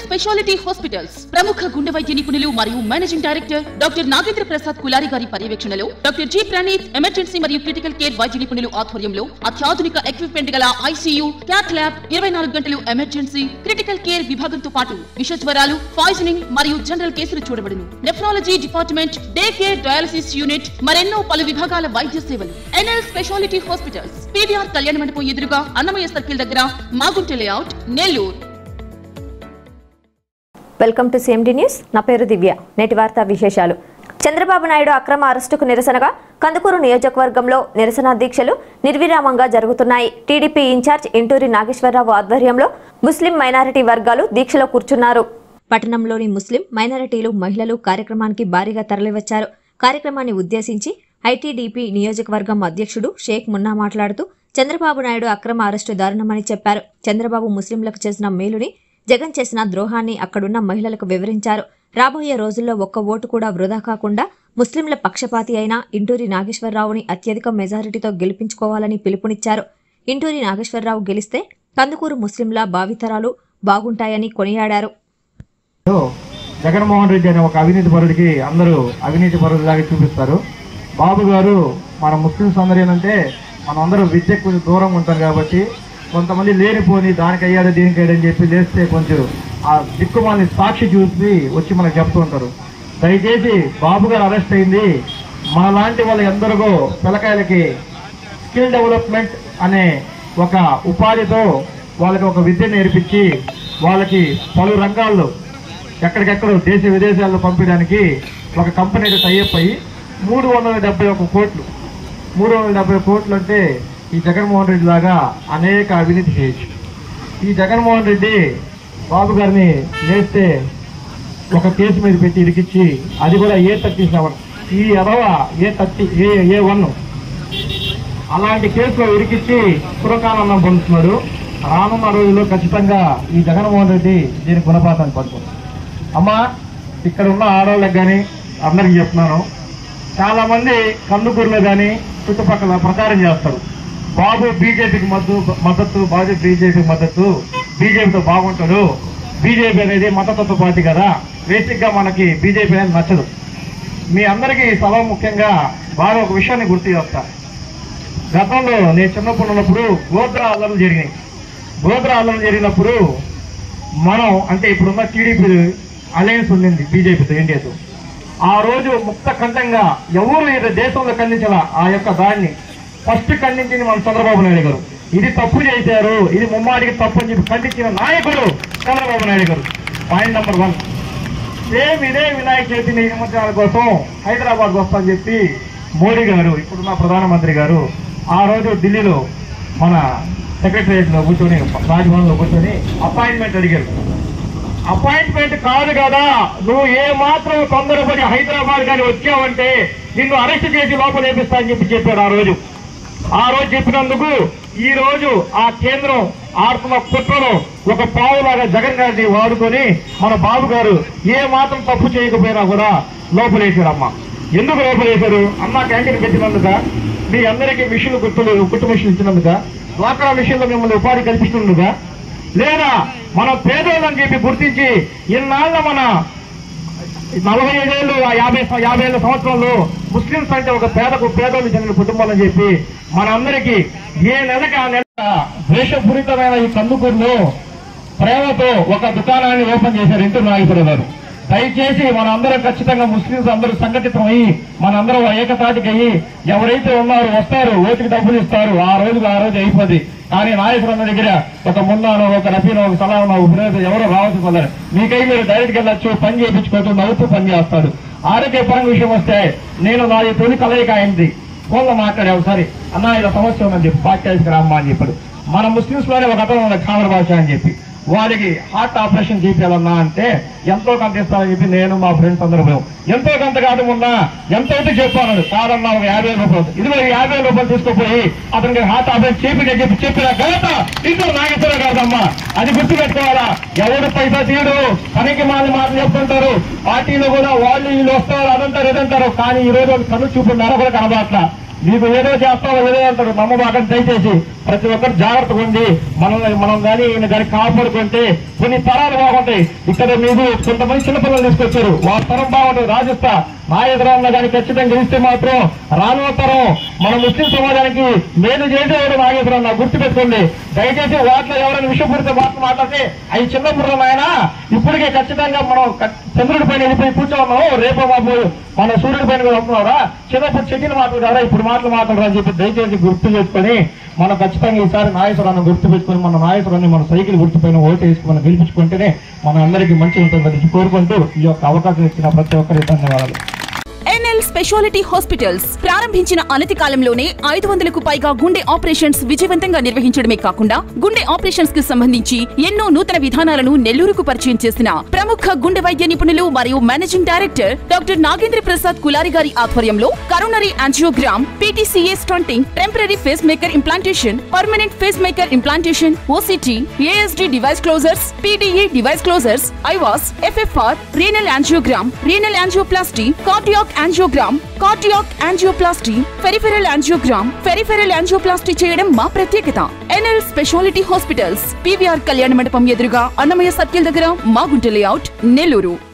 Speciality hospitals ప్రముఖ గుండె వైద్య నిపుణులు మరియు managing director doctor Nagendra Prasad Kulari గారి పర్యవేక్షణలో డాక్టర్ జి ప్రణీత్ ఎమర్జెన్సీ మరియు క్రిటికల్ కేర్ వైద్య నిపుణులు ఆధ్వర్యంలో అత్యాధునిక ఎక్విప్మెంట్ గల ఐసీయూ, క్యాట్ ల్యాబ్, 24 గంటలు ఎమర్జెన్సీ క్రిటికల్ కేర్ విభాగంతో పాటు విష జ్వరాలు, పాయిజనింగ్ మరియు జనరల్ కేసులు చూడబడును. Nephrology department, day care, dialysis unit మరెన్నో పలు విభాగాల వైద్య సేవలు. ఎన్ఎల్ స్పెషాలిటీ హాస్పిటల్స్, పీవీఆర్ కళ్యాణ మండపం ఎదురుగా అన్నమయ్య సర్కిల్ దగ్గర, Magunta layout, Nellore. Welcome to CMD news. నా పేరు దివ్య. నేటి వార్తా విశేషాలు. చంద్రబాబు నాయుడు అక్రమ అరెస్టుకు నిరసనగా కందుకూరు నియోజకవర్గంలో నిరసన దీక్షలు నిర్విరామంగా జరుగుతున్నాయి. టీడీపీ ఇన్ఛార్జ్ ఇంటూరి నాగేశ్వరరావు ఆధ్వర్యంలో ముస్లిం మైనారిటీ వర్గాలు దీక్షలో కూర్చున్నారు. పట్టణంలోని ముస్లిం మైనారిటీలు, మహిళలు కార్యక్రమానికి భారీగా తరలివచ్చారు. కార్యక్రమాన్ని ఉద్దేశించి ఐటీడీపీ నియోజకవర్గం అధ్యక్షుడు షేక్ మున్నా మాట్లాడుతూ చంద్రబాబు నాయుడు అక్రమ అరెస్టు దారుణమని చెప్పారు. చంద్రబాబు ముస్లింలకు చేసిన మేలుని, జగన్ చేసిన ద్రోహాన్ని అక్కడున్న మహిళలకు వివరించారు. రాబోయే రోజుల్లో ఒక్క ఓటు కూడా వృధా కాకుండా ముస్లింల పక్షపాతి అయిన ఇంటూరి నాగేశ్వరరావుని అత్యధిక మెజారిటీతో గెలిపించుకోవాలని పిలుపునిచ్చారు. ఇంటూరి నాగేశ్వరరావు గెలిస్తే కందుకూరు ముస్లింల భావితరాలు బాగుంటాయని కొనియాడారు. జగన్మోహన్ రెడ్డి అనే ఒక అవినీతి పరుడికి అందరూ అవినీతి పరుడిలాగా చూపిస్తారు. బాబు గారు మన ముస్లింస్ అందరూ ఏంటంటే మనం అందరూ విద్యకు కొంచెం దూరంగా ఉంటారు కాబట్టి కొంతమంది లేనిపోని దానికి అయ్యాడు దీనికి అయ్యాడని చెప్పి లేస్తే కొంచెం ఆ దిక్కుమాలని సాక్షి చూసి వచ్చి మనకు చెప్తూ ఉంటారు. దయచేసి బాబు గారు అరెస్ట్ అయింది మనలాంటి వాళ్ళ ఎందరికో పిల్లకాయలకి స్కిల్ డెవలప్మెంట్ అనే ఒక ఉపాధితో వాళ్ళకి ఒక విద్య నేర్పించి వాళ్ళకి పలు రంగాల్లో ఎక్కడికెక్కడో దేశ విదేశాల్లో పంపించడానికి ఒక కంపెనీ టైఅప్ అయ్యి 371 కోట్లు 370 కోట్లు అంటే ఈ జగన్మోహన్ రెడ్డి లాగా అనేక అవినీతి చేయొచ్చు. ఈ జగన్మోహన్ రెడ్డి బాబు గారిని లేస్తే ఒక కేసు మీద పెట్టి ఇరికిచ్చి, అది కూడా A37 ఈ ఎదవ A1 అలాంటి కేసులో ఇరికిచ్చి పురకానందం పొందుతున్నాడు. రానున్న రోజుల్లో ఖచ్చితంగా ఈ జగన్మోహన్ రెడ్డి దీని గుణపాఠాన్ని పడుతుంది. అమ్మా, ఇక్కడ ఉన్న ఆడవాళ్ళకి కానీ అందరికీ చెప్తున్నాను, చాలా మంది కందుకూరులో కానీ చుట్టుపక్కల ప్రచారం చేస్తారు. బాబు బీజేపీకి మద్దతు, బాబు బీజేపీకి మద్దతు, బీజేపీతో బాగుంటాడు, బీజేపీ అనేది మతతత్వ పార్టీ కదా, బేసిక్ గా మనకి బీజేపీ అనేది నచ్చదు. మీ అందరికీ సభ ముఖ్యంగా బాగా ఒక విషయాన్ని గుర్తు చేస్తా. గతంలో నేను చిన్నప్పుడు ఉన్నప్పుడు గోత్ర అల్లర్లు జరిగినాయి. గోత్ర అల్లర్లు జరిగినప్పుడు మనం అంటే ఇప్పుడున్న టీడీపీ అలయన్స్ ఉండింది బీజేపీతో, ఎన్డీఏతో. ఆ రోజు ముక్త కంఠంగా ఎవరు ఈ దేశంలో ఖండించాల ఆ యొక్క దాన్ని ఫస్ట్ ఖండించింది మన చంద్రబాబు నాయుడు గారు. ఇది తప్పు చేశారు, ఇది ముమ్మాడికి తప్పు అని చెప్పి ఖండించిన నాయకుడు చంద్రబాబు నాయుడు గారు. Point number 1. సేమ్ ఇదే వినాయక చవితి నియమించాల కోసం హైదరాబాద్ వస్తామని చెప్పి మోడీ గారు, ఇప్పుడున్న ప్రధానమంత్రి గారు, ఆ రోజు ఢిల్లీలో మన సెక్రటరియట్ లో కూర్చొని, రాజ్భవన్ లో కూర్చొని అపాయింట్మెంట్ అడిగారు. అపాయింట్మెంట్ కాదు కదా, నువ్వు ఏ మాత్రం తొందరపడి హైదరాబాద్ కానీ వచ్చావంటే నిన్ను అరెస్ట్ చేసి లోపల వేపిస్తా అని చెప్పాడు ఆ రోజు చెప్పినందుకు ఈ రోజు ఆ కేంద్రం ఆడుతున్న కుట్రలో ఒక పావులాగా జగన్ గారిని వాడుకొని మన బాబు గారు ఏ మాత్రం తప్పు చేయకపోయినా కూడా లోపలేశారమ్మా. ఎందుకు లోపలేశారు? అమ్మ క్యాంటీన్ పెట్టినందుక, మీ అందరికీ మిషన్లు కుట్టు మిషన్లు ఇచ్చినందుక, డ్వాక్రా మిషన్లో మిమ్మల్ని ఉపాధి కల్పిస్తున్నందుక, లేదా మన పేదోళ్ళని చెప్పి గుర్తించి ఇన్నాళ్ళ మన 45 ఏళ్ళు 50 సంవత్సరంలో ముస్లింస్ అంటే ఒక పేదోళ్ళు చెందిన కుటుంబాలని చెప్పి మనందరికీ ఏ నెలకి ఆ నెల ద్వేషపూరితమైన ఈ కందుకూరులో ప్రేమతో ఒక దుకాణాన్ని ఓపెన్ చేశారు ఇంటూరి నాగేశ్వరరావు గారు. దయచేసి మనందరం ఖచ్చితంగా ముస్లింస్ అందరూ సంఘటితం అయ్యి మనందరం ఏకతాటికి అయ్యి ఎవరైతే ఉన్నారో వస్తారు, ఓటుకి డబ్బులు ఇస్తారు, ఆ రోజు అయిపోద్ది. కానీ నాయకుల దగ్గర ఒక మున్నానో, ఒక రఫీనో, ఒక సలామో, ఒక ఎవరో రావాల్సి పోతారు. మీకై మీరు డైరెక్ట్కి వెళ్ళొచ్చు, పని చేయించుకోవచ్చు, నవ్వుతూ పని చేస్తాడు. ఆరోగ్యపరంగా విషయం వస్తే నేను నాది తొలి కలయిక అయింది. ఫోన్లో మాట్లాడే ఒకసారి, అన్నా ఇలా సమస్య ఉందని చెప్పి పాఠ్యానికి రామ్మా అని చెప్పాడు. మన ముస్లింస్ లోనే ఒక అతను ఉన్న ఖామర్ భాష అని చెప్పి వారికి హార్ట్ ఆపరేషన్ చేయాలన్నా అంటే ఎంతో కొంత ఇస్తామని చెప్పి నేను మా ఫ్రెండ్స్ అందరూ పోయాం. ఎంతో కొంత కాదు ఉన్నా ఎంతో చెప్పాను, కాదన్నా ఒక 50,000 రూపాయలు, ఇది 50,000 రూపాయలు తీసుకుపోయి అతనికి హార్ట్ ఆపరేషన్ చెప్పిన ఘనత ఇంటూరి నాగేశ్వరరావు కాదమ్మా. అది గుర్తుపెట్టుకోవాలా. ఎవరు పైసా తీయడు, పనికి మాటలు చెప్తుంటారు. పార్టీలో కూడా వాళ్ళు వీళ్ళు వస్తారు, అదంటారు ఇదంటారు. కానీ ఈ రోజు కన్ను చూపు నెల కూడా కనబడట్లా. మీకు ఏదో చేస్తారో ఏదో అంటారు, నమ్మబాకండి. దయచేసి ప్రతి ఒక్కరు జాగ్రత్తగా ఉండి మనం కానీ ఈయన కానీ కాపాడుకుంటే కొన్ని తరాలు బాగుంటాయి. ఇక్కడ మీరు కొంతమంది చిన్నపిల్లలు తీసుకొచ్చారు, వాళ్ళ తరం బాగుంటుంది. రాజస్థా నాగేశ్వరరావు కానీ ఖచ్చితంగా గెలిస్తే మాత్రం రానున్న తరం మన ముస్లిం సమాజానికి మేలు చేసేవాడు నాగేశ్వరరావు. గుర్తుపెట్టుకోండి. దయచేసి వాటిలో ఎవరైనా విషయపూరిత మాటలు మాట్లాడితే అవి చిన్నప్పుడు ఆయన ఇప్పటికే ఖచ్చితంగా మనం చంద్రుడి పైన వెళ్ళిపోయి కూర్చోన్నాము, రేపు బాబు మన సూర్యుడి పైన వస్తున్నారా, చిన్నప్పుడు చెట్టిన మాట్లాడారా, ఇప్పుడు మాటలు మాట్లాడరా అని చెప్పి దయచేసి గుర్తు చేసుకొని మనం ఖచ్చితంగా ఈసారి నాగేశ్వరాన్ని గుర్తు పెట్టుకుని మన నాగేశ్వరాన్ని మన సైకిల్ గుర్తుపైన ఓటు వేసుకుని మనం గెలిపించుకుంటేనే మన అందరికీ మంచి ఉంటుందని కోరుకుంటూ ఈ యొక్క అవకాశం ఇచ్చిన ప్రతి ఒక్కరికి ధన్యవాదాలు. ఎన్ఎల్ స్పెషాలిటీ హాస్పిటల్స్ ప్రారంభించిన అనతి కాలంలోనే 500కు పైగా గుండె ఆపరేషన్స్ విజయవంతంగా నిర్వహించడమే కాకుండా గుండె ఆపరేషన్స్ కి సంబంధించి ఎన్నో నూతన విధానాలను నెల్లూరుకు పరిచయం చేసిన ప్రముఖ గుండె వైద్య నిపుణులు మరియు managing director doctor Nagendra Prasad Kulari గారి ఆధ్వర్యంలో coronary angiogram, PTCA stenting, temporary pacemaker implantation, permanent pacemaker implantation, OCT, ASD device closures, PDE device closures, IVUS, FFR, renal angiogram, renal angioplasty, cardiac angiogram, cardiac angioplasty, peripheral angioplasty చేయడం మా ప్రత్యేకత. NL speciality hospitals, PVR కళ్యాణ మండపం ఎదురుగా Annamayya circle దగ్గర, Magunta layout, Nellore.